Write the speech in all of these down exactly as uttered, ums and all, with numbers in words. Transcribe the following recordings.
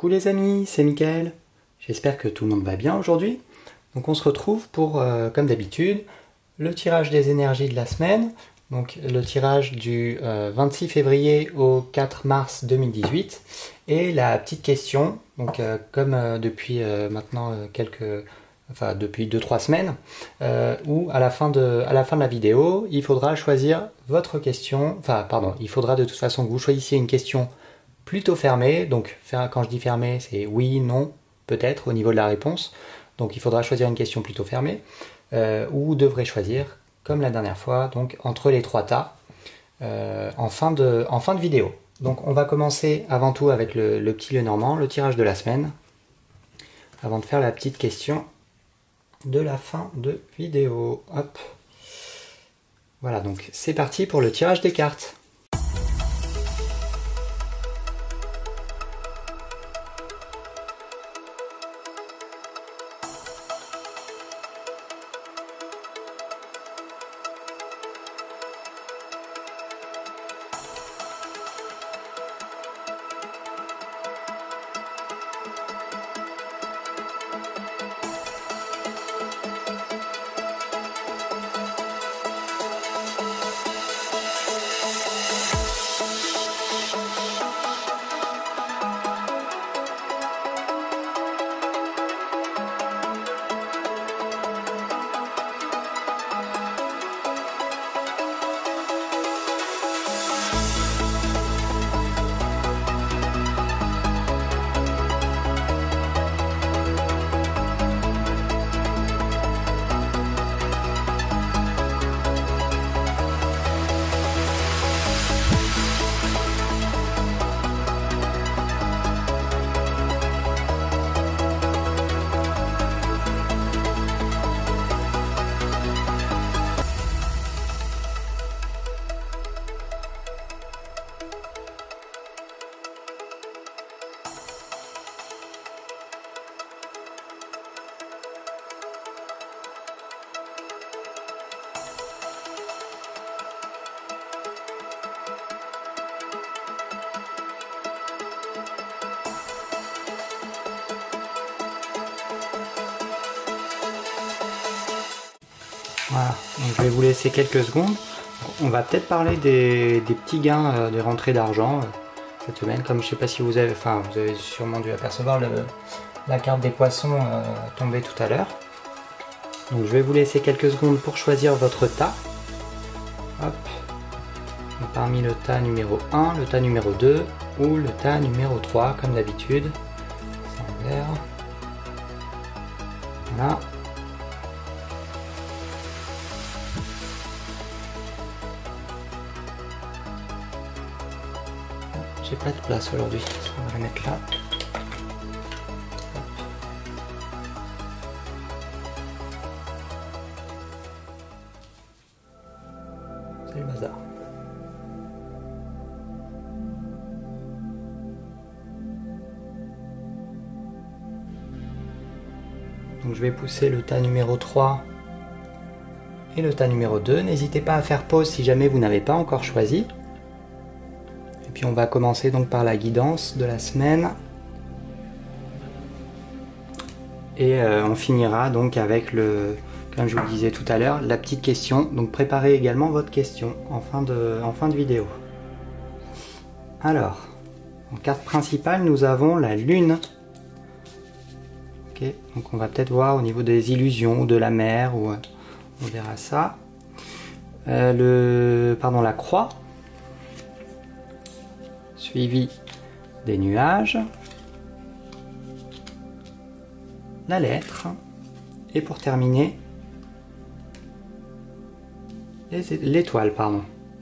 Coucou les amis, c'est Mickaël. J'espère que tout le monde va bien aujourd'hui. Donc on se retrouve pour, euh, comme d'habitude, le tirage des énergies de la semaine. Donc le tirage du euh, vingt-six février au quatre mars deux mille dix-huit. Et la petite question, donc euh, comme euh, depuis euh, maintenant euh, quelques... enfin depuis deux trois semaines, euh, où à la, fin de, à la fin de la vidéo, il faudra choisir votre question, enfin pardon, il faudra de toute façon que vous choisissiez une question plutôt fermée, donc quand je dis fermée, c'est oui, non, peut-être au niveau de la réponse, donc il faudra choisir une question plutôt fermée, euh, ou vous devrez choisir, comme la dernière fois, donc entre les trois tas, euh, en, fin de, en fin de vidéo. Donc on va commencer avant tout avec le, le petit Lenormand, le tirage de la semaine, avant de faire la petite question de la fin de vidéo. Hop. Voilà, donc c'est parti pour le tirage des cartes. Voilà, donc je vais vous laisser quelques secondes. On va peut-être parler des, des petits gains, euh, des rentrées d'argent euh, cette semaine. Comme je sais pas si vous avez, enfin vous avez sûrement dû apercevoir le, la carte des poissons euh, tombée tout à l'heure. Donc je vais vous laisser quelques secondes pour choisir votre tas. Hop. Donc, parmi le tas numéro un, le tas numéro deux ou le tas numéro trois comme d'habitude. C'est en vert. Voilà. J'ai pas de place aujourd'hui, on va la mettre là. C'est le bazar. Donc je vais pousser le tas numéro trois et le tas numéro deux. N'hésitez pas à faire pause si jamais vous n'avez pas encore choisi. Puis on va commencer donc par la guidance de la semaine. Et euh, on finira donc avec le, comme je vous le disais tout à l'heure, la petite question. Donc préparez également votre question en fin de, en fin de vidéo. Alors, en carte principale, nous avons la lune. Ok, donc on va peut-être voir au niveau des illusions ou de la mer, ou on verra ça. Euh, le, pardon, la croix. Suivi des nuages, la lettre, et pour terminer, l'étoile, pardon.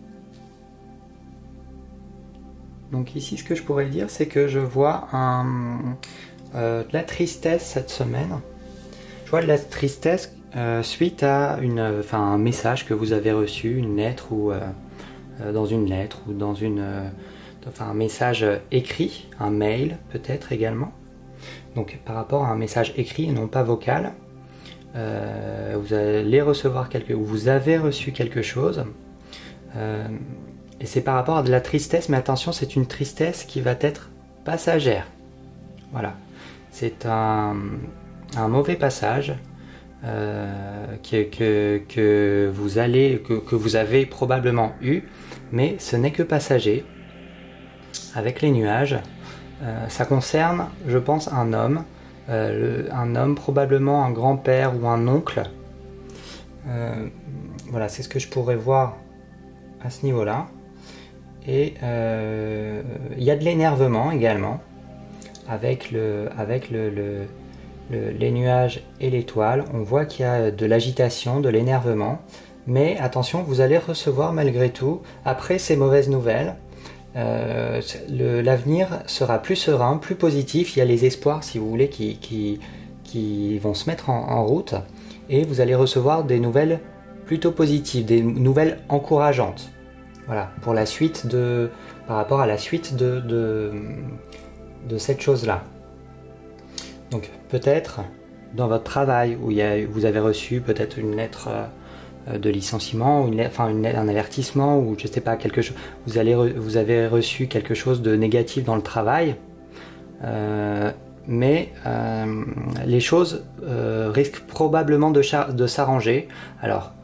Donc ici, ce que je pourrais dire, c'est que je vois un, euh, de la tristesse cette semaine. Je vois de la tristesse euh, suite à une, enfin, un message que vous avez reçu, une lettre, ou euh, euh, dans une lettre, ou dans une... Euh, enfin un message écrit, un mail peut-être également. Donc par rapport à un message écrit et non pas vocal, euh, vous allez recevoir quelque, ou vous avez reçu quelque chose, euh, et c'est par rapport à de la tristesse, mais attention, c'est une tristesse qui va être passagère. Voilà, c'est un, un mauvais passage euh, que, que, que, vous allez, que, que vous avez probablement eu, mais ce n'est que passager. Avec les nuages, euh, ça concerne, je pense, un homme, euh, le, un homme probablement un grand-père ou un oncle. Euh, voilà, c'est ce que je pourrais voir à ce niveau-là. Et euh, il y a de l'énervement également, avec, le, avec le, le, le, les nuages et l'étoile. On voit qu'il y a de l'agitation, de l'énervement, mais attention, vous allez recevoir malgré tout, après ces mauvaises nouvelles, euh, l'avenir sera plus serein, plus positif. Il y a les espoirs, si vous voulez, qui, qui, qui vont se mettre en, en route, et vous allez recevoir des nouvelles plutôt positives, des nouvelles encourageantes. Voilà, pour la suite de, par rapport à la suite de, de, de cette chose-là. Donc peut-être dans votre travail où il y a, vous avez reçu peut-être une lettre euh, de licenciement, ou une, enfin une, un avertissement, ou je sais pas, quelque chose, vous, allez, vous avez reçu quelque chose de négatif dans le travail, euh, mais euh, les choses euh, risquent probablement de, de s'arranger. Alors,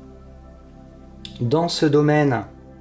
dans ce domaine,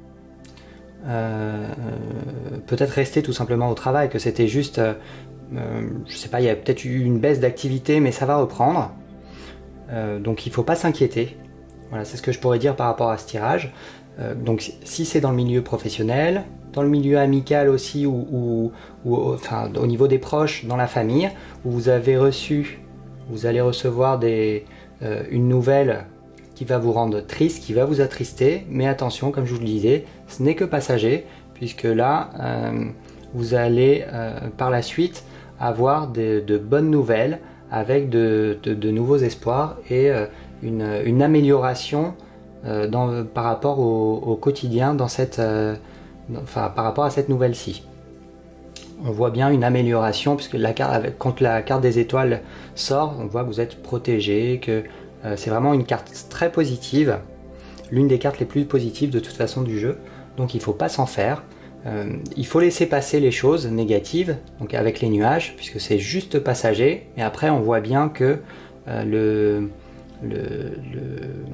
Euh, peut-être rester tout simplement au travail, que c'était juste, euh, je sais pas, il y a peut-être eu une baisse d'activité, mais ça va reprendre. Euh, donc il ne faut pas s'inquiéter. Voilà, c'est ce que je pourrais dire par rapport à ce tirage. Euh, donc si c'est dans le milieu professionnel, dans le milieu amical aussi, ou, ou, ou enfin, au niveau des proches, dans la famille, où vous avez reçu, vous allez recevoir des, euh, une nouvelle qui va vous rendre triste, qui va vous attrister, mais attention, comme je vous le disais, ce n'est que passager, puisque là, euh, vous allez euh, par la suite avoir de, de bonnes nouvelles, avec de, de, de nouveaux espoirs et euh, une, une amélioration euh, dans, par rapport au, au quotidien, dans cette, euh, enfin, par rapport à cette nouvelle-ci. On voit bien une amélioration, puisque la carte, avec, quand la carte des étoiles sort, on voit que vous êtes protégé, que Euh, c'est vraiment une carte très positive, l'une des cartes les plus positives de toute façon du jeu, donc il ne faut pas s'en faire. Euh, il faut laisser passer les choses négatives, donc avec les nuages, puisque c'est juste passager, et après on voit bien que euh, le, le, le,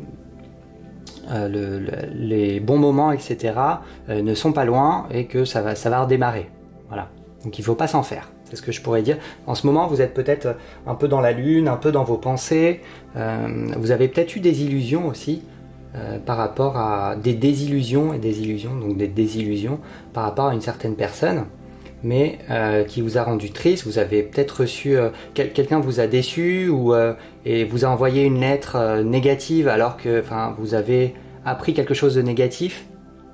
euh, le, le, les bons moments, et cetera, euh, ne sont pas loin, et que ça va, ça va redémarrer. Voilà. Donc il ne faut pas s'en faire. C'est ce que je pourrais dire. En ce moment, vous êtes peut-être un peu dans la lune, un peu dans vos pensées. Euh, vous avez peut-être eu des illusions aussi euh, par rapport à des désillusions et des illusions, donc des désillusions par rapport à une certaine personne, mais euh, qui vous a rendu triste. Vous avez peut-être reçu, euh, quel, quelqu'un vous a déçu ou euh, et vous a envoyé une lettre euh, négative alors que, enfin, vous avez appris quelque chose de négatif.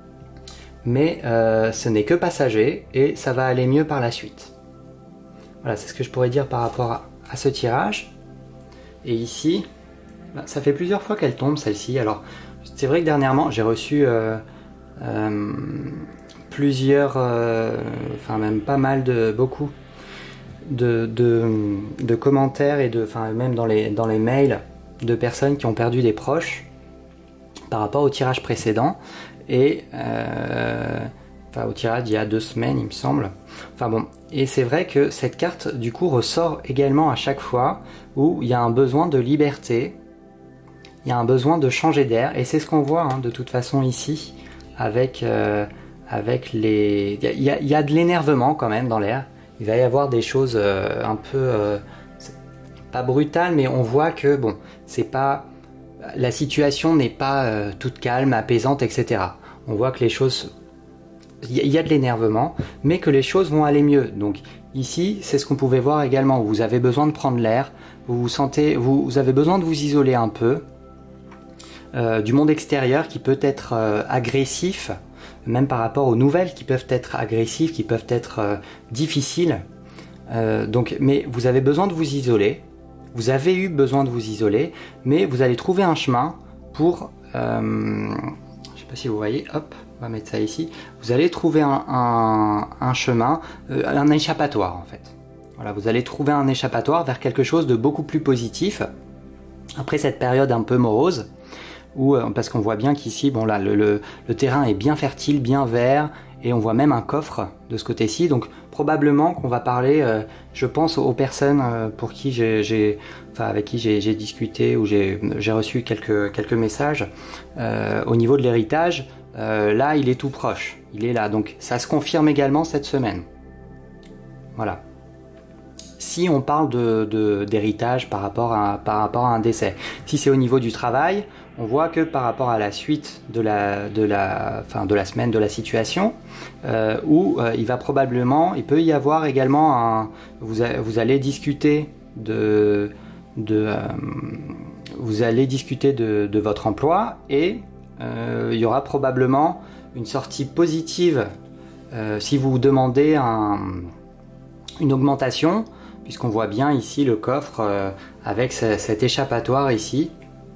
Mais euh, ce n'est que passager et ça va aller mieux par la suite. Voilà, c'est ce que je pourrais dire par rapport à, à ce tirage. Et ici, bah, ça fait plusieurs fois qu'elle tombe celle-ci. Alors, c'est vrai que dernièrement, j'ai reçu euh, euh, plusieurs, euh, enfin même pas mal de, beaucoup de, de, de commentaires et de, enfin même dans les, dans les mails de personnes qui ont perdu des proches par rapport au tirage précédent. Et euh, enfin au tirage il y a deux semaines il me semble. Enfin bon, et c'est vrai que cette carte du coup ressort également à chaque fois où il y a un besoin de liberté, il y a un besoin de changer d'air, et c'est ce qu'on voit hein, de toute façon ici avec, euh, avec les... Il y a, il y a de l'énervement quand même dans l'air, il va y avoir des choses euh, un peu... Euh, pas brutales, mais on voit que bon, c'est pas... La situation n'est pas euh, toute calme, apaisante, et cetera. On voit que les choses... Il y a de l'énervement, mais que les choses vont aller mieux. Donc ici, c'est ce qu'on pouvait voir également. Vous avez besoin de prendre l'air, vous vous sentez, vous, vous avez besoin de vous isoler un peu euh, du monde extérieur qui peut être euh, agressif, même par rapport aux nouvelles qui peuvent être agressives, qui peuvent être euh, difficiles. Euh, donc, mais vous avez besoin de vous isoler. Vous avez eu besoin de vous isoler, mais vous allez trouver un chemin pour... Euh, je ne sais pas si vous voyez, hop, on va mettre ça ici. Vous allez trouver un, un, un chemin, euh, un échappatoire en fait. Voilà, vous allez trouver un échappatoire vers quelque chose de beaucoup plus positif. Après cette période un peu morose, où, euh, parce qu'on voit bien qu'ici, bon là, le, le, le terrain est bien fertile, bien vert, et on voit même un coffre de ce côté-ci. Donc probablement qu'on va parler, euh, je pense, aux personnes euh, pour qui j'ai, enfin avec qui j'ai discuté ou j'ai reçu quelques, quelques messages euh, au niveau de l'héritage. Euh, là, il est tout proche, il est là, donc ça se confirme également cette semaine. Voilà. Si on parle de, de, d'héritage par rapport à, par rapport à un décès. Si c'est au niveau du travail, on voit que par rapport à la suite de la, de la, enfin de la semaine, de la situation, euh, où euh, il va probablement, il peut y avoir également un, vous, a, vous allez discuter de, de euh, vous allez discuter de, de votre emploi et euh, il y aura probablement une sortie positive euh, si vous demandez un, une augmentation, puisqu'on voit bien ici le coffre euh, avec ce, cet échappatoire ici.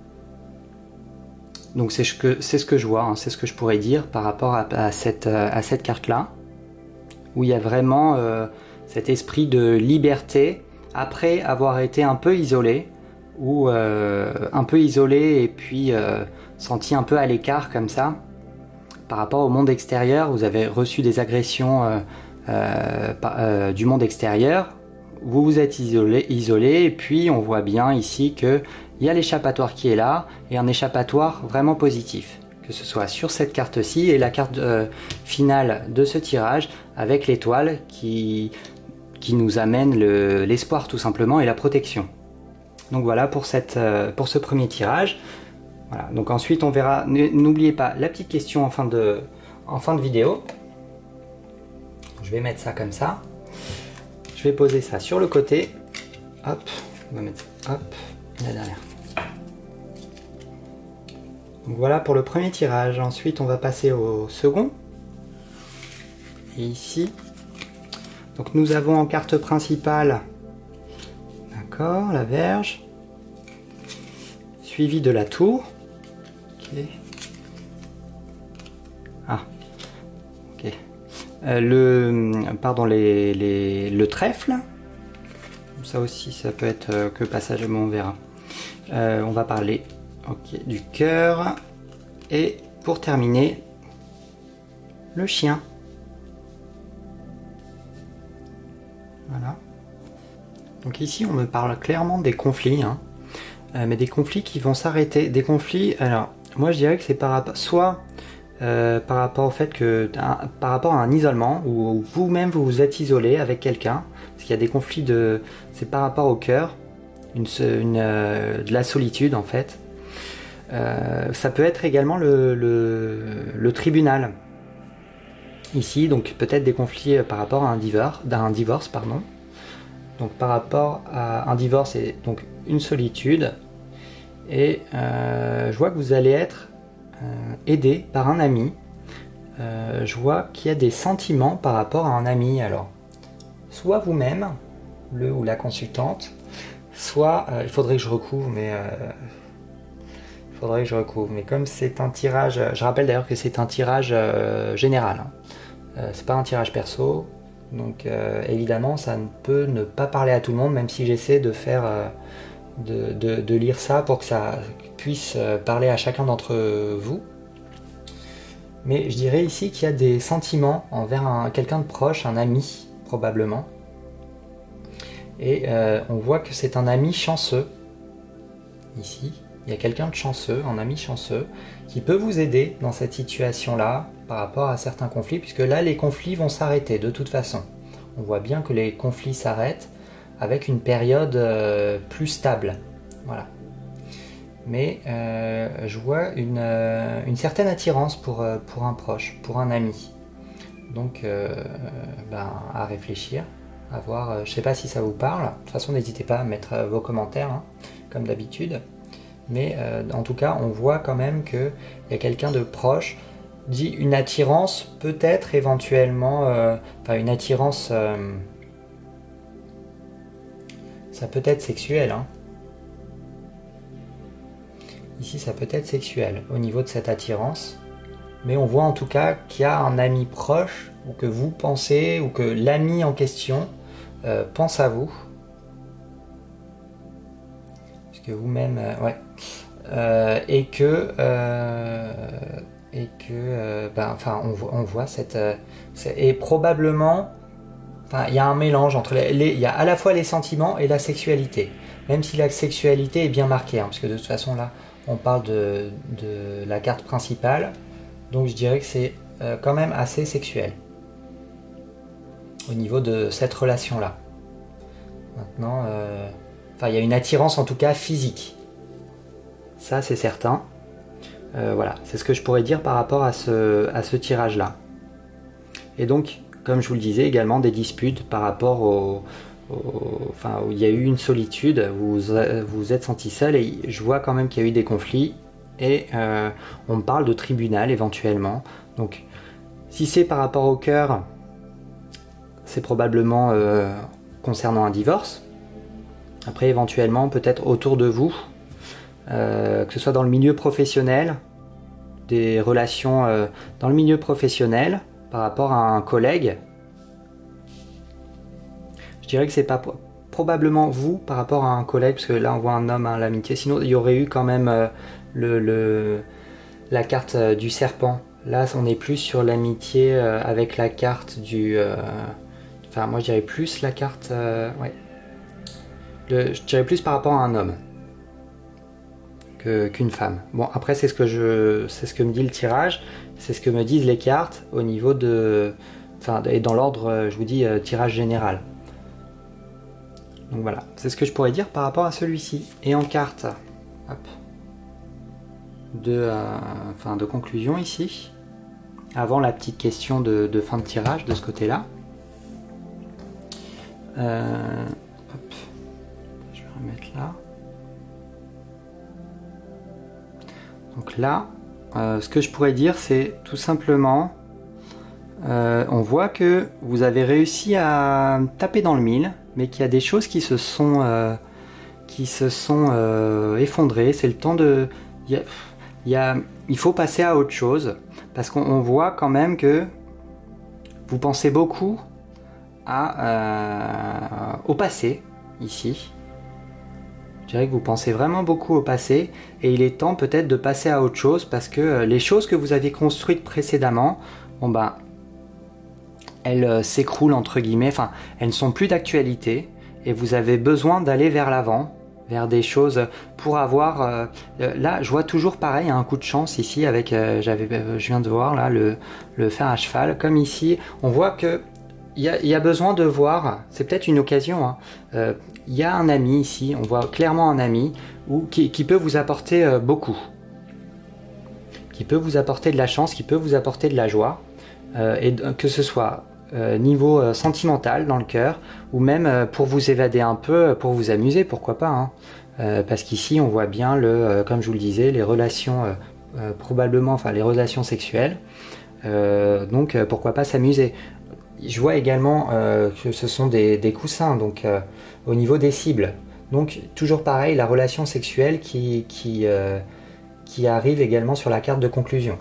Donc c'est ce que, c'est ce que je vois, hein, c'est ce que je pourrais dire par rapport à, à cette, à cette carte-là, où il y a vraiment euh, cet esprit de liberté après avoir été un peu isolé, ou euh, un peu isolé et puis euh, senti un peu à l'écart comme ça, par rapport au monde extérieur. Vous avez reçu des agressions euh, euh, euh, du monde extérieur, vous vous êtes isolé, isolé et puis on voit bien ici que il y a l'échappatoire qui est là, et un échappatoire vraiment positif, que ce soit sur cette carte-ci et la carte euh, finale de ce tirage, avec l'étoile qui, qui nous amène l'espoir le, tout simplement et la protection. Donc voilà pour, cette, euh, pour ce premier tirage. Voilà. Donc ensuite on verra, n'oubliez pas la petite question en fin, de, en fin de vidéo. Je vais mettre ça comme ça. Je vais poser ça sur le côté. Hop, on va mettre ça, hop, la dernière. Donc voilà pour le premier tirage. Ensuite on va passer au second. Et ici, donc nous avons en carte principale, d'accord, la Vierge, suivi de la Tour. Ok. Ah, ok. Euh, le, pardon, les, les, le trèfle. Ça aussi, ça peut être euh, que passager, mais on verra. Euh, on va parler, ok, du cœur. Et pour terminer, le chien. Voilà. Donc ici, on me parle clairement des conflits, hein. euh, mais des conflits qui vont s'arrêter. Des conflits, alors, moi je dirais que c'est par rapport, soit euh, par rapport au fait que, un, par rapport à un isolement, où vous-même vous vous êtes isolé avec quelqu'un, parce qu'il y a des conflits de, c'est par rapport au cœur, une, une, euh, de la solitude en fait. Euh, ça peut être également le, le, le tribunal. Ici, donc peut-être des conflits par rapport à un divorce, d'un divorce, pardon. Donc par rapport à un divorce et donc une solitude. Et euh, je vois que vous allez être euh, aidé par un ami. Euh, je vois qu'il y a des sentiments par rapport à un ami. Alors, soit vous-même, le ou la consultante, soit euh, il faudrait que je recouvre, mais euh, il faudrait que je recouvre. Mais comme c'est un tirage, je rappelle d'ailleurs que c'est un tirage euh, général. Hein. Euh, c'est pas un tirage perso. Donc euh, évidemment, ça ne peut ne pas parler à tout le monde, même si j'essaie de faire, euh, de, de, de lire ça pour que ça puisse euh, parler à chacun d'entre vous. Mais je dirais ici qu'il y a des sentiments envers un, quelqu'un de proche, un ami probablement. Et euh, on voit que c'est un ami chanceux. Ici, il y a quelqu'un de chanceux, un ami chanceux, qui peut vous aider dans cette situation-là, par rapport à certains conflits, puisque là les conflits vont s'arrêter de toute façon. On voit bien que les conflits s'arrêtent avec une période euh, plus stable. Voilà. Mais euh, je vois une, euh, une certaine attirance pour, euh, pour un proche, pour un ami. Donc euh, ben, à réfléchir, à voir, euh, je ne sais pas si ça vous parle. De toute façon, n'hésitez pas à mettre euh, vos commentaires, hein, comme d'habitude. Mais euh, en tout cas, on voit quand même qu'il y a quelqu'un de proche, dit une attirance, peut-être éventuellement, euh, enfin une attirance, euh, ça peut être sexuel. Hein. Ici, ça peut être sexuel au niveau de cette attirance. Mais on voit en tout cas qu'il y a un ami proche, ou que vous pensez, ou que l'ami en question euh, pense à vous. Parce que vous-même, euh, ouais. Euh, et que... Euh, et que, euh, ben, enfin, on, on voit cette, euh, et probablement, enfin, il y a un mélange entre les, les, il y a à la fois les sentiments et la sexualité. Même si la sexualité est bien marquée, hein, parce que de toute façon là, on parle de, de la carte principale, donc je dirais que c'est euh, quand même assez sexuel au niveau de cette relation-là. Maintenant, euh, enfin, il y a une attirance en tout cas physique. Ça, c'est certain. Euh, voilà, c'est ce que je pourrais dire par rapport à ce, à ce tirage-là. Et donc, comme je vous le disais, également des disputes par rapport au... au enfin, où il y a eu une solitude, vous vous êtes senti seul, et je vois quand même qu'il y a eu des conflits, et euh, on me parle de tribunal éventuellement. Donc, si c'est par rapport au cœur, c'est probablement euh, concernant un divorce. Après, éventuellement, peut-être autour de vous, euh, que ce soit dans le milieu professionnel, des relations euh, dans le milieu professionnel, par rapport à un collègue. Je dirais que c'est pas probablement vous par rapport à un collègue, parce que là on voit un homme à l'amitié, sinon il y aurait eu quand même euh, le, le, la carte euh, du serpent. Là on est plus sur l'amitié euh, avec la carte du... Euh, enfin moi je dirais plus la carte... Euh, ouais. Le, je dirais plus par rapport à un homme que, qu'une femme. Bon après c'est ce que je, c'est ce que me dit le tirage, c'est ce que me disent les cartes au niveau de... Enfin, et dans l'ordre, je vous dis, euh, tirage général. Donc voilà, c'est ce que je pourrais dire par rapport à celui-ci. Et en carte, hop, de, euh, enfin, de conclusion ici, avant la petite question de, de fin de tirage de ce côté-là. Euh, hop, je vais remettre là. Donc là, euh, ce que je pourrais dire, c'est tout simplement, euh, on voit que vous avez réussi à taper dans le mille, mais qu'il y a des choses qui se sont, euh, qui se sont euh, effondrées. C'est le temps de... Il, y a, il, y a, il faut passer à autre chose, parce qu'on voit quand même que vous pensez beaucoup à, euh, au passé, ici. Je dirais que vous pensez vraiment beaucoup au passé, et il est temps peut-être de passer à autre chose, parce que les choses que vous avez construites précédemment, bon ben... elles euh, s'écroulent entre guillemets, enfin elles ne sont plus d'actualité, et vous avez besoin d'aller vers l'avant, vers des choses pour avoir... Euh, euh, là je vois toujours pareil, un coup de chance ici avec, euh, j'avais, euh, je viens de voir là le, le fer à cheval, comme ici, on voit que il y a, y a besoin de voir, c'est peut-être une occasion, hein. euh, il y a un ami ici, on voit clairement un ami où, qui, qui peut vous apporter euh, beaucoup, qui peut vous apporter de la chance, qui peut vous apporter de la joie, euh, et que ce soit Euh, niveau euh, sentimental dans le cœur, ou même euh, pour vous évader un peu, pour vous amuser, pourquoi pas, hein. euh, parce qu'ici on voit bien le, euh, comme je vous le disais, les relations euh, euh, probablement, enfin les relations sexuelles, euh, donc euh, pourquoi pas s'amuser. Je vois également euh, que ce sont des, des coussins, donc euh, au niveau des cibles, donc toujours pareil, la relation sexuelle qui, qui, euh, qui arrive également sur la carte de conclusion.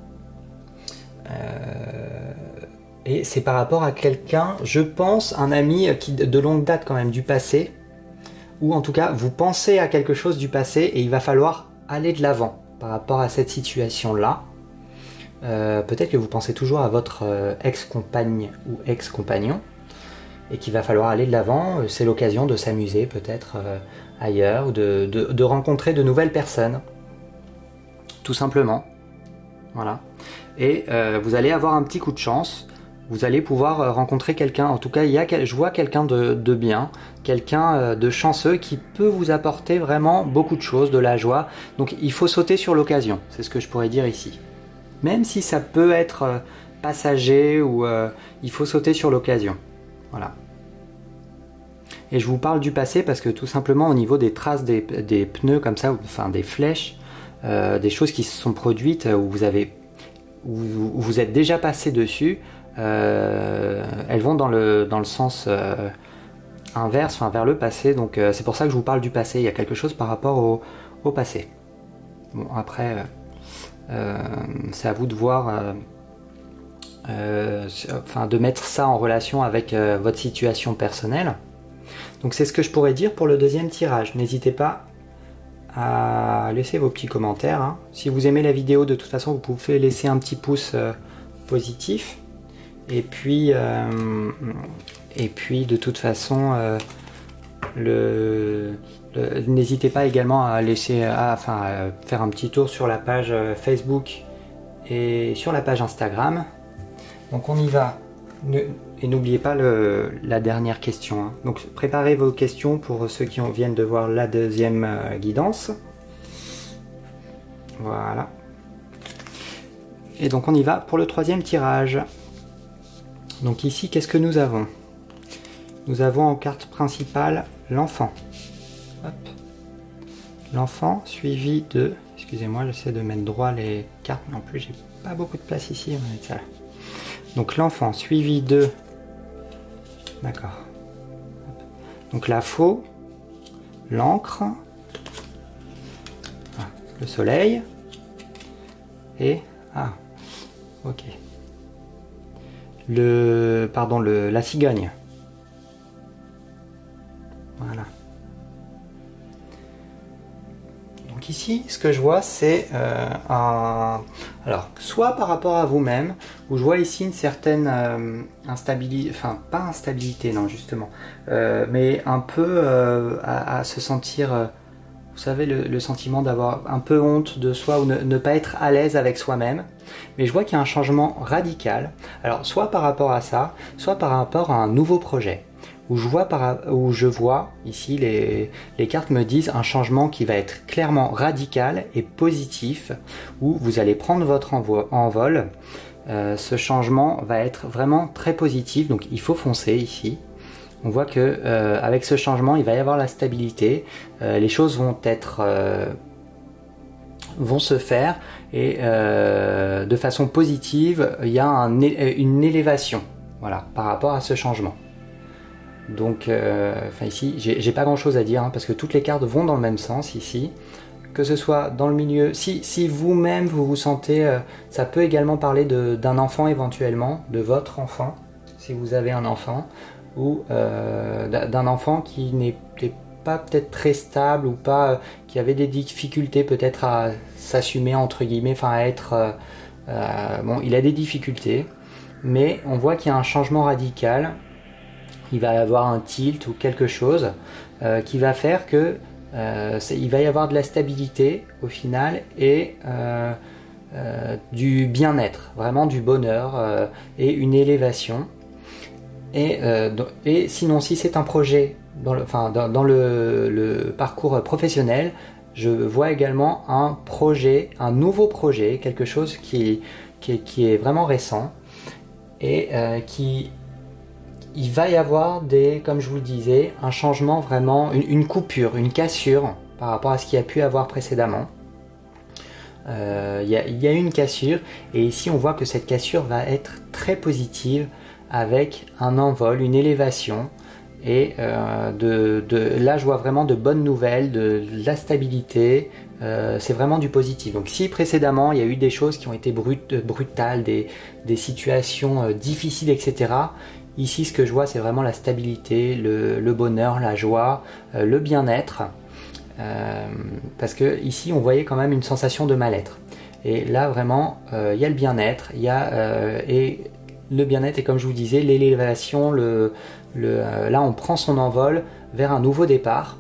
Euh, Et c'est par rapport à quelqu'un, je pense, un ami qui, de longue date quand même, du passé, ou en tout cas, vous pensez à quelque chose du passé et il va falloir aller de l'avant par rapport à cette situation-là. Euh, peut-être que vous pensez toujours à votre euh, ex-compagne ou ex-compagnon et qu'il va falloir aller de l'avant. C'est l'occasion de s'amuser peut-être euh, ailleurs, ou de, de, de rencontrer de nouvelles personnes, tout simplement. Voilà. Et euh, vous allez avoir un petit coup de chance. Vous allez pouvoir rencontrer quelqu'un, en tout cas il y a, je vois quelqu'un de, de bien, quelqu'un de chanceux qui peut vous apporter vraiment beaucoup de choses, de la joie. Donc il faut sauter sur l'occasion, c'est ce que je pourrais dire ici. Même si ça peut être passager, ou euh, il faut sauter sur l'occasion. Voilà. Et je vous parle du passé parce que tout simplement au niveau des traces des, des pneus comme ça, enfin des flèches, euh, des choses qui se sont produites où vous avez, où, où vous êtes déjà passé dessus, Euh, elles vont dans le, dans le sens euh, inverse, enfin vers le passé, donc euh, c'est pour ça que je vous parle du passé, il y a quelque chose par rapport au, au passé. Bon après, euh, c'est à vous de voir, euh, euh, enfin de mettre ça en relation avec euh, votre situation personnelle. Donc c'est ce que je pourrais dire pour le deuxième tirage. N'hésitez pas à laisser vos petits commentaires, hein. Si vous aimez la vidéo, de toute façon vous pouvez laisser un petit pouce euh, positif. Et puis, euh, Et puis de toute façon, euh, le, le, n'hésitez pas également à laisser, à, enfin, à faire un petit tour sur la page Facebook et sur la page Instagram. Donc on y va. Ne, et n'oubliez pas le, la dernière question. Hein. Donc préparez vos questions pour ceux qui viennent de voir la deuxième euh, guidance. Voilà. Et donc on y va pour le troisième tirage. Donc ici, qu'est-ce que nous avons? Nous avons en carte principale l'enfant. L'enfant suivi de... Excusez-moi, j'essaie de mettre droit les cartes, mais en plus j'ai pas beaucoup de place ici. On va mettre ça là. Donc l'enfant suivi de... D'accord. Donc la faux, l'encre, ah, le soleil, et... Ah, ok. Le... Pardon, le, la cigogne. Voilà. Donc ici, ce que je vois, c'est euh, un... Alors, soit par rapport à vous-même, où je vois ici une certaine euh, instabilité, enfin, pas instabilité, non, justement, euh, mais un peu euh, à, à se sentir, euh, vous savez, le, le sentiment d'avoir un peu honte de soi ou ne, ne pas être à l'aise avec soi-même. Mais je vois qu'il y a un changement radical. Alors, soit par rapport à ça, soit par rapport à un nouveau projet. Où je vois, par, où je vois ici, les, les cartes me disent un changement qui va être clairement radical et positif, où vous allez prendre votre envol. Euh, ce changement va être vraiment très positif, donc il faut foncer ici. On voit que euh, avec ce changement, il va y avoir la stabilité, euh, les choses vont être... Euh, vont se faire et euh, de façon positive, il y a un, une élévation, voilà, par rapport à ce changement. Donc, euh, enfin ici, j'ai pas grand chose à dire hein, parce que toutes les cartes vont dans le même sens ici. Que ce soit dans le milieu, si, si vous-même vous vous sentez, euh, ça peut également parler d'un enfant éventuellement, de votre enfant, si vous avez un enfant, ou euh, d'un enfant qui n'est pas peut-être très stable ou pas, euh, qui avait des difficultés peut-être à s'assumer entre guillemets, enfin à être, euh, euh, bon, il a des difficultés, mais on voit qu'il y a un changement radical. Il va y avoir un tilt ou quelque chose euh, qui va faire que euh, il va y avoir de la stabilité au final et euh, euh, du bien-être, vraiment du bonheur euh, et une élévation. Et, euh, et sinon, si c'est un projet dans le, enfin, dans, dans le, le parcours professionnel, je vois également un projet, un nouveau projet, quelque chose qui, qui, qui est vraiment récent et euh, qui... Il va y avoir des, comme je vous le disais, un changement vraiment, une, une coupure, une cassure par rapport à ce qu'il y a pu avoir précédemment. Euh, il y a, il y a une cassure et ici on voit que cette cassure va être très positive avec un envol, une élévation et euh, de, de, là je vois vraiment de bonnes nouvelles, de, de la stabilité, euh, c'est vraiment du positif. Donc si précédemment il y a eu des choses qui ont été brut, brutales, des, des situations euh, difficiles, et cetera. Ici, ce que je vois, c'est vraiment la stabilité, le, le bonheur, la joie, euh, le bien-être. Euh, parce que ici, on voyait quand même une sensation de mal-être. Et là, vraiment, euh, il y a le bien-être, il y a euh, et le bien-être, et comme je vous disais, l'élévation. Le, le, euh, là, on prend son envol vers un nouveau départ.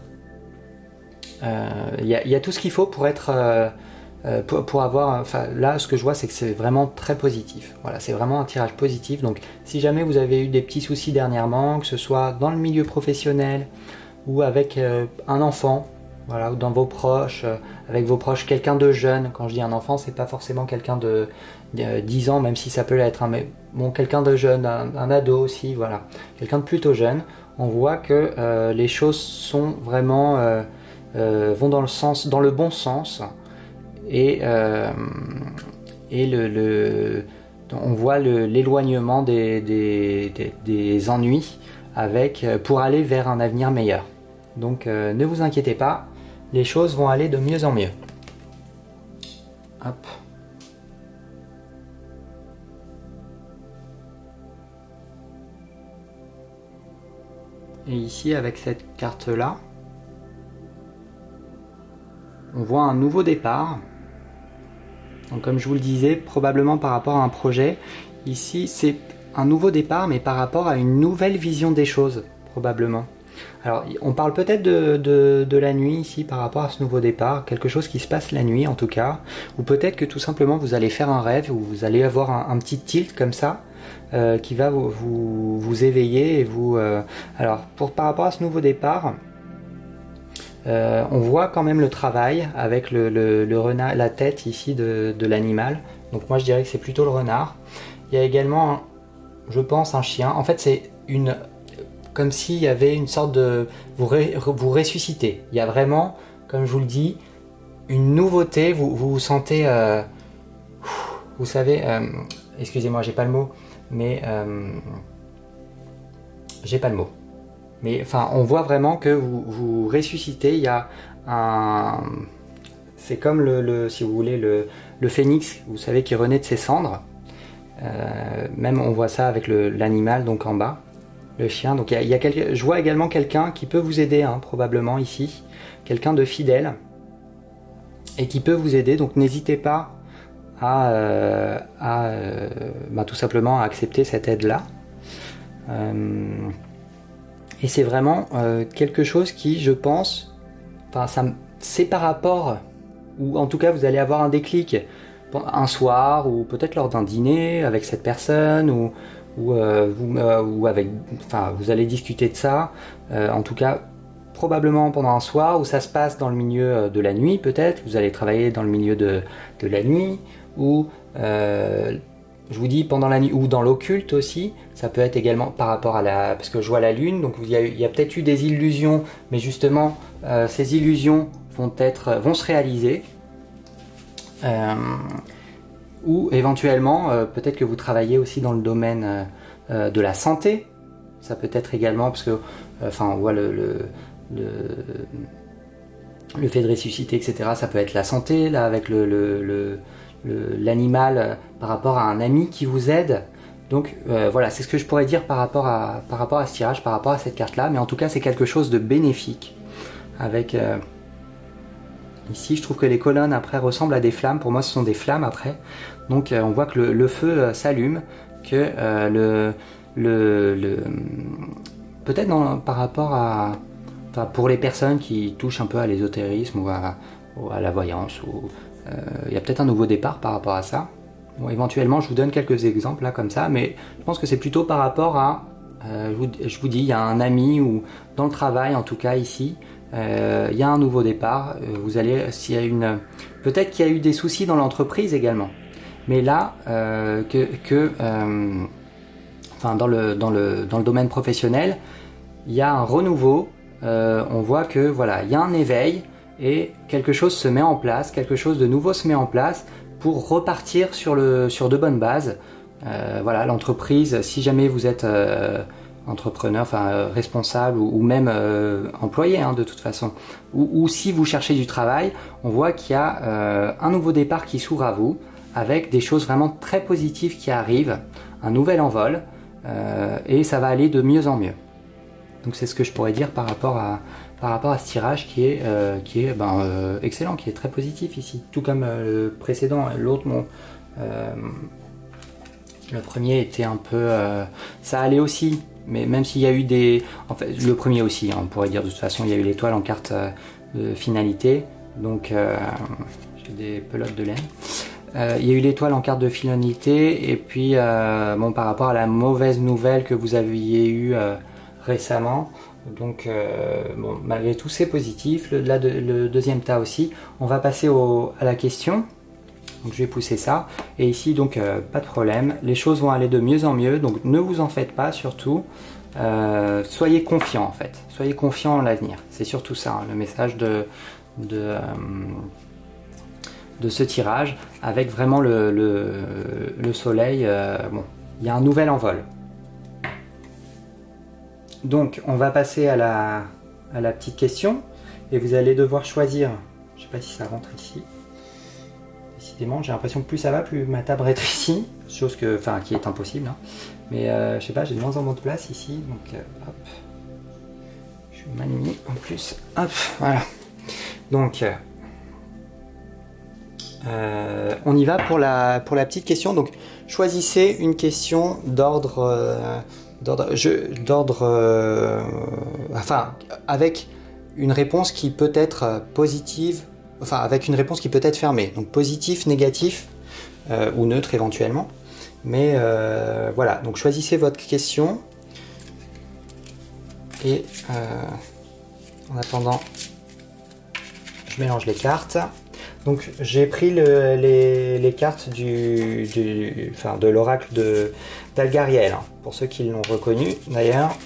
Euh, il y a, il y a tout ce qu'il faut pour être euh, Pour, pour avoir, enfin là ce que je vois c'est que c'est vraiment très positif. Voilà, c'est vraiment un tirage positif. Donc si jamais vous avez eu des petits soucis dernièrement, que ce soit dans le milieu professionnel ou avec euh, un enfant, voilà, ou dans vos proches, euh, avec vos proches, quelqu'un de jeune. Quand je dis un enfant, c'est pas forcément quelqu'un de euh, dix ans, même si ça peut l'être, hein, mais bon, quelqu'un de jeune, un, un ado aussi, voilà, quelqu'un de plutôt jeune. On voit que euh, les choses sont vraiment euh, euh, vont dans le sens, dans le bon sens. Et, euh, et le, le, on voit l'éloignement des, des, des, des ennuis avec, pour aller vers un avenir meilleur. Donc euh, ne vous inquiétez pas, les choses vont aller de mieux en mieux. Hop. Et ici avec cette carte là, on voit un nouveau départ. Donc comme je vous le disais, probablement par rapport à un projet, ici c'est un nouveau départ, mais par rapport à une nouvelle vision des choses, probablement. Alors, on parle peut-être de, de, de la nuit ici par rapport à ce nouveau départ, quelque chose qui se passe la nuit en tout cas, ou peut-être que tout simplement vous allez faire un rêve, ou vous allez avoir un, un petit tilt comme ça, euh, qui va vous, vous, vous éveiller et vous... Euh... Alors, pour, par rapport à ce nouveau départ, euh, on voit quand même le travail avec le, le, le renard, la tête ici de, de l'animal, donc moi je dirais que c'est plutôt le renard. Il y a également, je pense, un chien, en fait c'est une... comme s'il y avait une sorte de... Vous, ré, vous ressuscitez. Il y a vraiment, comme je vous le dis, une nouveauté. Vous vous, vous sentez... Euh, vous savez... Euh, excusez-moi, j'ai pas le mot. Mais... Euh, j'ai pas le mot. Mais enfin, on voit vraiment que vous, vous ressuscitez. Il y a un... C'est comme, le, le, si vous voulez, le, le phénix, vous savez, qui renaît de ses cendres. Euh, même on voit ça avec l'animal, donc en bas. Le chien, donc il y a, il y a quelque... je vois également quelqu'un qui peut vous aider, hein, probablement ici, quelqu'un de fidèle et qui peut vous aider, donc n'hésitez pas à, euh, à euh, bah, tout simplement à accepter cette aide-là. Euh, et c'est vraiment euh, quelque chose qui, je pense, enfin, ça, c'est par rapport, ou en tout cas vous allez avoir un déclic un soir, ou peut-être lors d'un dîner avec cette personne, ou Ou, euh, vous, euh, ou avec, enfin, vous allez discuter de ça, euh, en tout cas probablement pendant un soir où ça se passe dans le milieu de la nuit peut-être, vous allez travailler dans le milieu de, de la nuit, ou euh, je vous dis pendant la nuit, ou dans l'occulte aussi, ça peut être également par rapport à la, parce que je vois la lune, donc il y a, il y a peut-être eu des illusions, mais justement euh, ces illusions vont, être, vont se réaliser. Euh, ou éventuellement, euh, peut-être que vous travaillez aussi dans le domaine euh, euh, de la santé. Ça peut être également, parce que, enfin, euh, on voit le, le, le, le fait de ressusciter, et cetera. Ça peut être la santé, là, avec le, le, le, l'animal euh, par rapport à un ami qui vous aide. Donc euh, voilà, c'est ce que je pourrais dire par rapport à, par rapport à ce tirage, par rapport à cette carte-là. Mais en tout cas, c'est quelque chose de bénéfique. Avec... Euh, Ici, je trouve que les colonnes après ressemblent à des flammes. Pour moi, ce sont des flammes après. Donc, euh, on voit que le, le feu euh, s'allume, que euh, le, le, le peut-être par rapport à, enfin, pour les personnes qui touchent un peu à l'ésotérisme ou à, ou à la voyance, ou euh, il y a peut-être un nouveau départ par rapport à ça. Bon, éventuellement, je vous donne quelques exemples là comme ça, mais je pense que c'est plutôt par rapport à, euh, je, vous, je vous dis, il y a un ami ou dans le travail, en tout cas ici. Euh, il y a un nouveau départ, euh, vous allez, s'il y a une, peut-être qu'il y a eu des soucis dans l'entreprise également, mais là, euh, que, que euh, enfin dans le, dans, le, dans le domaine professionnel, il y a un renouveau, euh, on voit que voilà, il y a un éveil et quelque chose se met en place, quelque chose de nouveau se met en place pour repartir sur, le, sur de bonnes bases. Euh, voilà, l'entreprise, si jamais vous êtes... Euh, entrepreneur, enfin euh, responsable ou, ou même euh, employé hein, de toute façon, ou, ou si vous cherchez du travail, on voit qu'il y a euh, un nouveau départ qui s'ouvre à vous, avec des choses vraiment très positives qui arrivent, un nouvel envol, euh, et ça va aller de mieux en mieux. Donc c'est ce que je pourrais dire par rapport à, par rapport à ce tirage qui est, euh, qui est ben, euh, excellent, qui est très positif ici, tout comme euh, le précédent, l'autre, mon... Euh, le premier était un peu... Euh, ça allait aussi, mais même s'il y a eu des... En fait, le premier aussi, hein, on pourrait dire de toute façon, il y a eu l'étoile en carte euh, de finalité. Donc, euh, j'ai des pelotes de laine. Euh, il y a eu l'étoile en carte de finalité. Et puis, euh, bon, par rapport à la mauvaise nouvelle que vous aviez eue euh, récemment. Donc, euh, bon, malgré tout, c'est positif. Le, là, de, le deuxième tas aussi. On va passer au, à la question. Donc je vais pousser ça, et ici donc euh, pas de problème, les choses vont aller de mieux en mieux, donc ne vous en faites pas surtout, euh, soyez confiants en fait, soyez confiants en l'avenir, c'est surtout ça, hein, le message de, de, euh, de ce tirage, avec vraiment le, le, le soleil, euh, bon, il y a un nouvel envol. Donc on va passer à la, à la petite question, et vous allez devoir choisir, je sais pas si ça rentre ici, décidément j'ai l'impression que plus ça va, plus ma table rétrécit, chose que, enfin, qui est impossible, hein. Mais euh, je sais pas, j'ai de moins en moins de place ici, donc euh, hop, je suis mal mis en plus, hop, voilà. Donc, euh, Euh, on y va pour la, pour la petite question. Donc, choisissez une question d'ordre, euh, d'ordre, d'ordre, euh, enfin, avec une réponse qui peut être positive, enfin, avec une réponse qui peut être fermée. Donc, positif, négatif euh, ou neutre éventuellement. Mais euh, voilà. Donc, choisissez votre question. Et euh, en attendant, je mélange les cartes. Donc j'ai pris le, les, les cartes du, du, enfin, de l'oracle d'Algariel, hein, pour ceux qui l'ont reconnu d'ailleurs.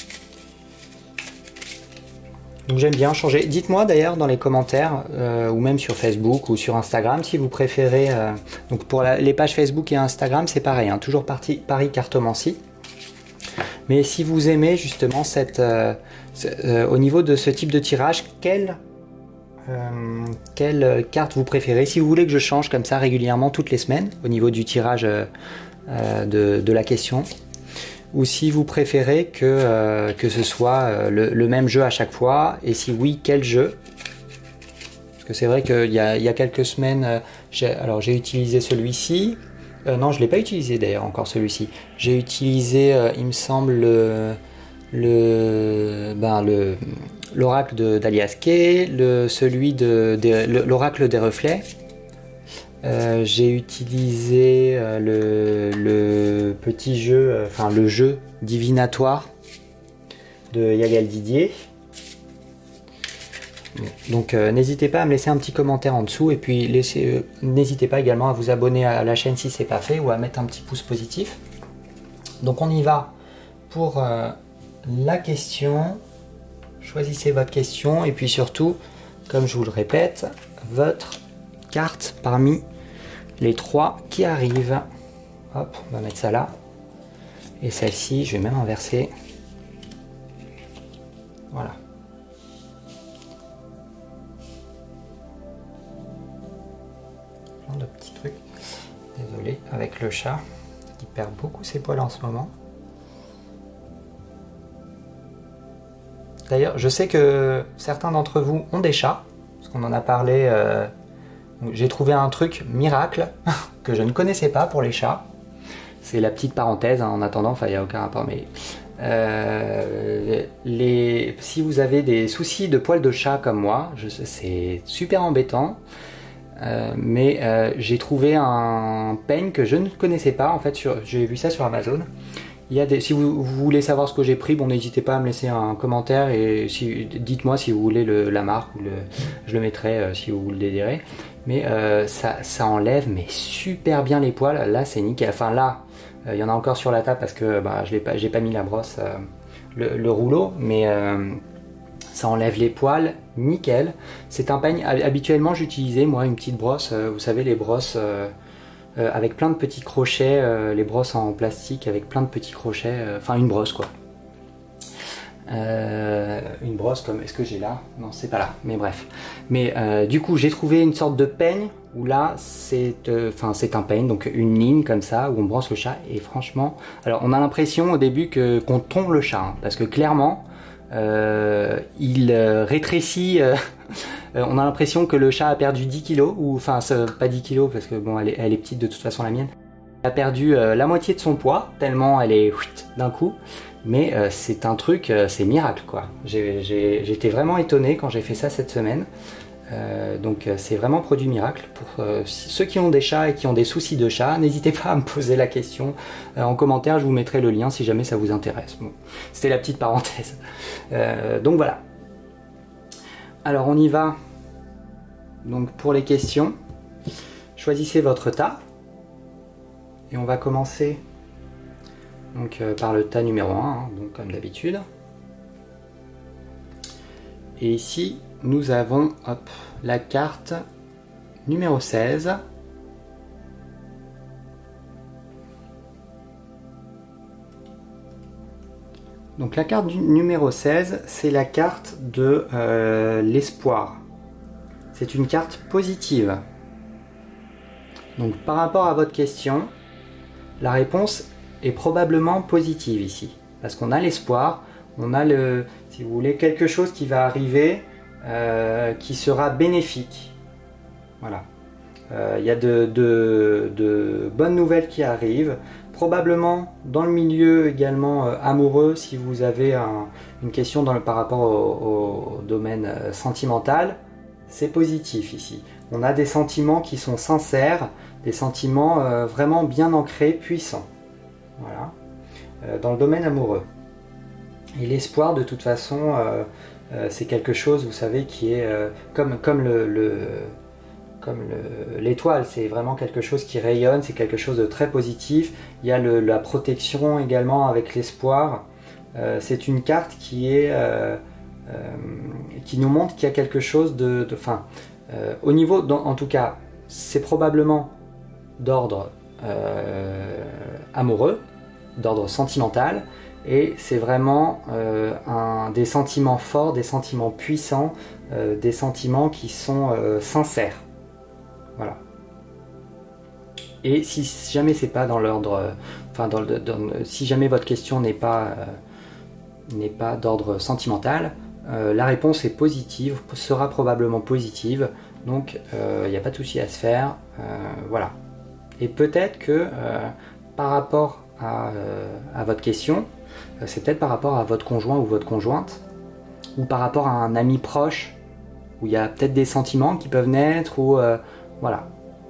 Donc j'aime bien changer. Dites-moi d'ailleurs dans les commentaires, euh, ou même sur Facebook ou sur Instagram, si vous préférez. Euh, donc pour la, les pages Facebook et Instagram, c'est pareil, hein, toujours parti, Paris Cartomancie. Mais si vous aimez justement cette, euh, euh, au niveau de ce type de tirage, quel Euh, quelle carte vous préférez, si vous voulez que je change comme ça régulièrement toutes les semaines au niveau du tirage euh, de, de la question, ou si vous préférez que, euh, que ce soit euh, le, le même jeu à chaque fois, et si oui, quel jeu. Parce que c'est vrai qu'il y a, il y a quelques semaines, euh, j'ai, alors j'ai utilisé celui-ci, euh, non je ne l'ai pas utilisé d'ailleurs encore celui-ci, j'ai utilisé euh, il me semble le, le, ben, le l'oracle d'Alias Kay, le, celui de, de l'oracle des reflets. Euh, j'ai utilisé euh, le, le petit jeu, euh, enfin le jeu divinatoire de Yagal Didier. Donc euh, n'hésitez pas à me laisser un petit commentaire en dessous, et puis laissez, euh, n'hésitez pas également à vous abonner à la chaîne si c'est pas fait, ou à mettre un petit pouce positif. Donc on y va pour euh, la question. Choisissez votre question, et puis surtout, comme je vous le répète, votre carte parmi les trois qui arrivent. Hop, on va mettre ça là. Et celle-ci, je vais même inverser. Voilà. Plein de petits trucs. Désolé, avec le chat qui perd beaucoup ses poils en ce moment. D'ailleurs, je sais que certains d'entre vous ont des chats, parce qu'on en a parlé. Euh, j'ai trouvé un truc miracle que je ne connaissais pas pour les chats. C'est la petite parenthèse, hein, en attendant, enfin il n'y a aucun rapport, mais euh, les, si vous avez des soucis de poils de chat comme moi, c'est super embêtant, euh, mais euh, j'ai trouvé un peigne que je ne connaissais pas, en fait, j'ai vu ça sur Amazon. Il y a des, si vous, vous voulez savoir ce que j'ai pris, bon, n'hésitez pas à me laisser un commentaire, et si, dites-moi si vous voulez le, la marque, ou le, je le mettrai euh, si vous le désirez. Mais euh, ça, ça enlève mais super bien les poils. Là c'est nickel. Enfin là, il euh, y en a encore sur la table parce que bah, je n'ai pas, j'ai pas mis la brosse, euh, le, le rouleau, mais euh, ça enlève les poils nickel. C'est un peigne. Habituellement j'utilisais moi une petite brosse, euh, vous savez les brosses. Euh, Euh, avec plein de petits crochets, euh, les brosses en plastique avec plein de petits crochets, euh, enfin une brosse quoi. Euh, une brosse comme, est-ce que j'ai là? Non, c'est pas là, mais bref. Mais euh, du coup j'ai trouvé une sorte de peigne où là c'est enfin euh, c'est un peigne, donc une ligne comme ça où on brosse le chat, et franchement, alors on a l'impression au début que qu'on tombe le chat, hein, parce que clairement euh, il euh, rétrécit. Euh, Euh, on a l'impression que le chat a perdu dix kilos, ou enfin pas dix kilos parce que bon elle est, elle est petite de toute façon la mienne. Elle a perdu euh, la moitié de son poids, tellement elle est d'un coup, mais euh, c'est un truc, euh, c'est miracle quoi. J'étais vraiment étonné quand j'ai fait ça cette semaine, euh, donc euh, c'est vraiment produit miracle. Pour euh, ceux qui ont des chats et qui ont des soucis de chat, n'hésitez pas à me poser la question euh, en commentaire, je vous mettrai le lien si jamais ça vous intéresse. Bon, c'était la petite parenthèse. Euh, donc voilà. Alors on y va, donc pour les questions, choisissez votre tas, et on va commencer donc, euh, par le tas numéro un, hein, donc comme d'habitude. Et ici nous avons hop, la carte numéro seize. Donc la carte du numéro seize, c'est la carte de euh, l'espoir. C'est une carte positive. Donc par rapport à votre question, la réponse est probablement positive ici. Parce qu'on a l'espoir, on a le, si vous voulez, quelque chose qui va arriver, euh, qui sera bénéfique. Voilà. Euh, il y a de, de, de bonnes nouvelles qui arrivent. Probablement dans le milieu également euh, amoureux, si vous avez un, une question dans le, par rapport au, au domaine euh, sentimental, c'est positif ici. On a des sentiments qui sont sincères, des sentiments euh, vraiment bien ancrés, puissants. Voilà. Euh, dans le domaine amoureux. Et l'espoir, de toute façon, euh, euh, c'est quelque chose, vous savez, qui est euh, comme, comme le... le comme l'étoile, c'est vraiment quelque chose qui rayonne, c'est quelque chose de très positif. Il y a le, la protection également avec l'espoir. Euh, c'est une carte qui est euh, euh, qui nous montre qu'il y a quelque chose de... de fin, euh, au niveau, dans, en tout cas, c'est probablement d'ordre euh, amoureux, d'ordre sentimental, et c'est vraiment euh, un, des sentiments forts, des sentiments puissants, euh, des sentiments qui sont euh, sincères. Voilà. Et si jamais c'est pas dans l'ordre, euh, enfin dans le, dans, si jamais votre question n'est pas euh, n'est pas d'ordre sentimental, euh, la réponse est positive, sera probablement positive, donc il euh, n'y a pas de souci à se faire, euh, voilà. Et peut-être que euh, par rapport à, euh, à votre question, euh, c'est peut-être par rapport à votre conjoint ou votre conjointe, ou par rapport à un ami proche, où il y a peut-être des sentiments qui peuvent naître, ou euh, voilà.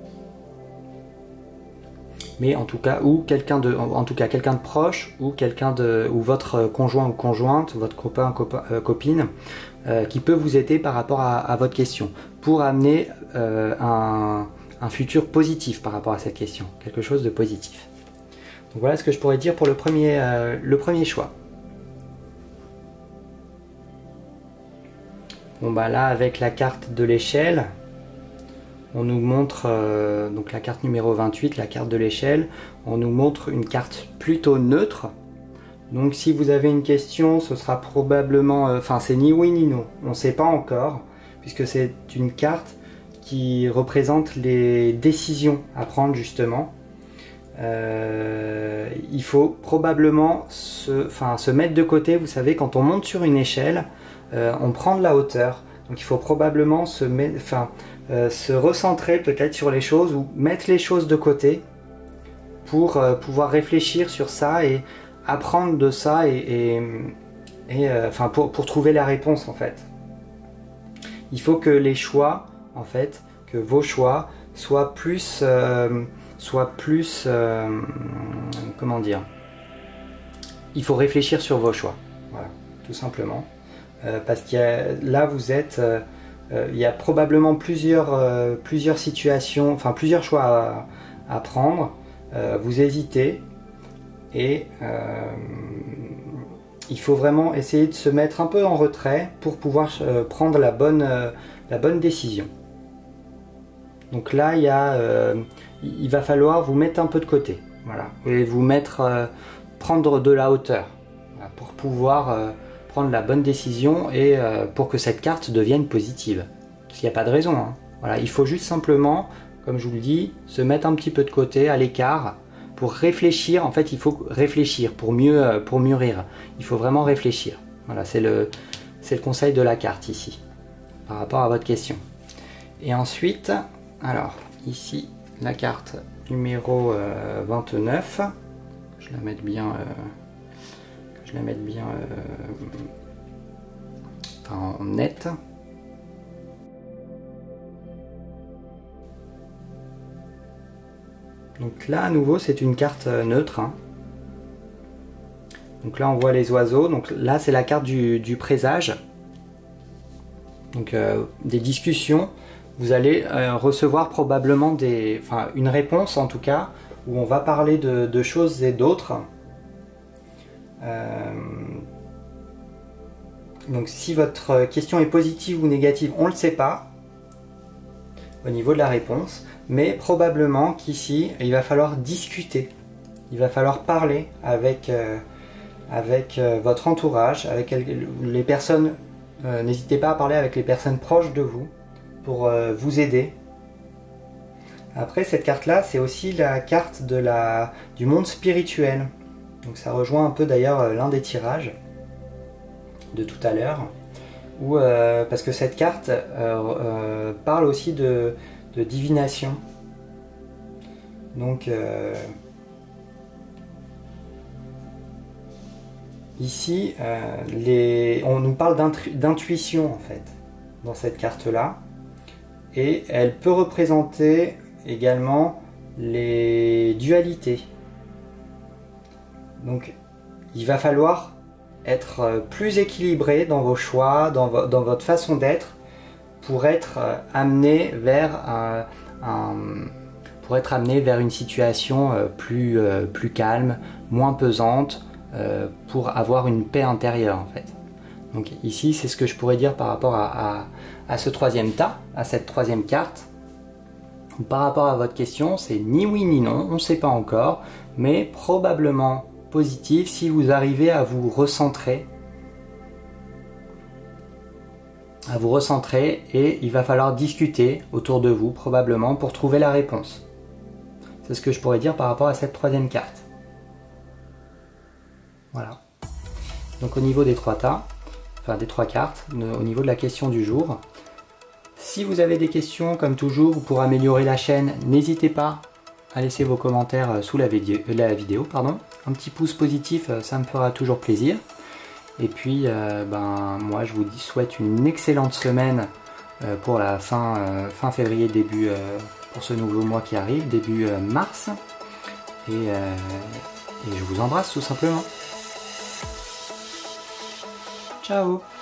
Mais en tout cas, ou quelqu'un de, en tout cas quelqu'un de proche, ou quelqu'un de, ou votre conjoint ou conjointe, votre copain, copain euh, copine, euh, qui peut vous aider par rapport à, à votre question, pour amener euh, un, un futur positif par rapport à cette question, quelque chose de positif. Donc voilà ce que je pourrais dire pour le premier, euh, le premier choix. Bon bah là, avec la carte de l'échelle, on nous montre, euh, donc la carte numéro vingt-huit, la carte de l'échelle, on nous montre une carte plutôt neutre. Donc si vous avez une question, ce sera probablement, enfin euh, c'est ni oui ni non, on ne sait pas encore, puisque c'est une carte qui représente les décisions à prendre justement. Euh, il faut probablement se, enfin, se mettre de côté, vous savez, quand on monte sur une échelle, euh, on prend de la hauteur, donc il faut probablement se, mettre, enfin, euh, se recentrer peut-être sur les choses ou mettre les choses de côté pour euh, pouvoir réfléchir sur ça et apprendre de ça et, et, et euh, enfin, pour, pour trouver la réponse en fait. Il faut que les choix, en fait, que vos choix soient plus, euh, soient plus, euh, comment dire, il faut réfléchir sur vos choix, voilà, tout simplement. Euh, parce qu'il y a, là vous êtes, euh, euh, il y a probablement plusieurs, euh, plusieurs situations, enfin plusieurs choix à, à prendre, euh, vous hésitez et euh, il faut vraiment essayer de se mettre un peu en retrait pour pouvoir euh, prendre la bonne, euh, la bonne décision. Donc là il, y a, euh, il va falloir vous mettre un peu de côté, voilà, et vous mettre, euh, prendre de la hauteur, voilà, pour pouvoir euh, prendre la bonne décision et euh, pour que cette carte devienne positive. Parce qu'il n'y a pas de raison, hein. Voilà, il faut juste simplement, comme je vous le dis, se mettre un petit peu de côté, à l'écart, pour réfléchir. En fait, il faut réfléchir pour mieux, pour mûrir. Il faut vraiment réfléchir. Voilà, c'est le, c'est le conseil de la carte ici, par rapport à votre question. Et ensuite, alors, ici, la carte numéro euh, vingt-neuf, je la mette bien... Euh, je la mette bien euh, enfin, en net. Donc là à nouveau c'est une carte neutre, hein. Donc là on voit les oiseaux, donc là c'est la carte du, du présage, donc euh, des discussions. Vous allez euh, recevoir probablement des, enfin, une réponse en tout cas, où on va parler de, de choses et d'autres. Euh, donc si votre question est positive ou négative, on ne le sait pas au niveau de la réponse, mais probablement qu'ici il va falloir discuter, il va falloir parler avec, euh, avec euh, votre entourage, avec les personnes, euh, n'hésitez pas à parler avec les personnes proches de vous pour euh, vous aider. Après cette carte là c'est aussi la carte de la, du monde spirituel. Donc ça rejoint un peu d'ailleurs l'un des tirages de tout à l'heure, où euh, parce que cette carte euh, euh, parle aussi de, de divination. Donc euh, ici, euh, les, on nous parle d'intuition en fait dans cette carte-là, et elle peut représenter également les dualités. Donc il va falloir être plus équilibré dans vos choix, dans, vo dans votre façon d'être, pour être amené vers un, un, pour être amené vers une situation plus, euh, plus calme, moins pesante, euh, pour avoir une paix intérieure en fait. Donc ici c'est ce que je pourrais dire par rapport à, à, à ce troisième tas, à cette troisième carte. Par rapport à votre question, c'est ni oui ni non, on ne sait pas encore, mais probablement positif si vous arrivez à vous recentrer, à vous recentrer, et il va falloir discuter autour de vous probablement pour trouver la réponse. C'est ce que je pourrais dire par rapport à cette troisième carte. Voilà. Donc au niveau des trois tas, enfin des trois cartes, au niveau de la question du jour, si vous avez des questions, comme toujours, pour améliorer la chaîne, n'hésitez pas à laisser vos commentaires sous la vidéo, la vidéo pardon. Un petit pouce positif, ça me fera toujours plaisir. Et puis, euh, ben, moi, je vous souhaite une excellente semaine euh, pour la fin, euh, fin février, début, euh, pour ce nouveau mois qui arrive, début euh, mars. Et, euh, et je vous embrasse tout simplement. Ciao!